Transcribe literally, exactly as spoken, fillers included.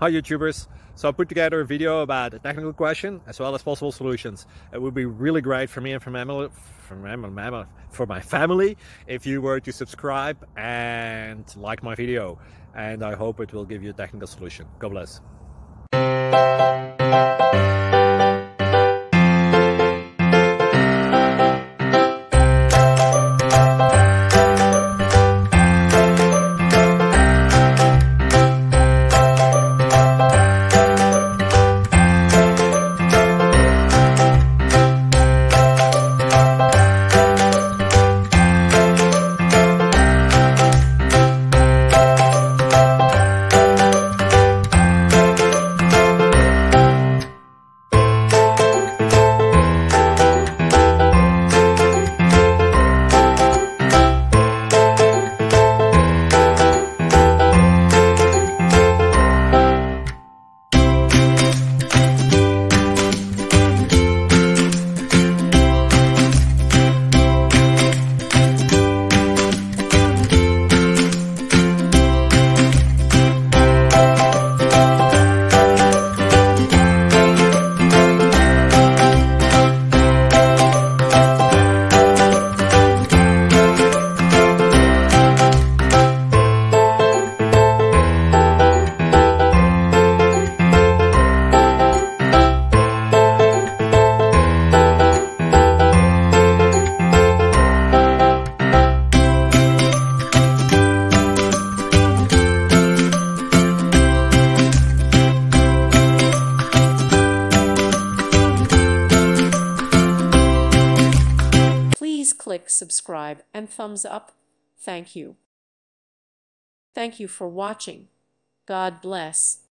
Hi YouTubers! So I put together a video about a technical question as well as possible solutions. It would be really great for me and for, my, for, my, for my family if you were to subscribe and like my video. And I hope it will give you a technical solution. God bless. Please click subscribe and thumbs up. Thank you. Thank you for watching. God bless.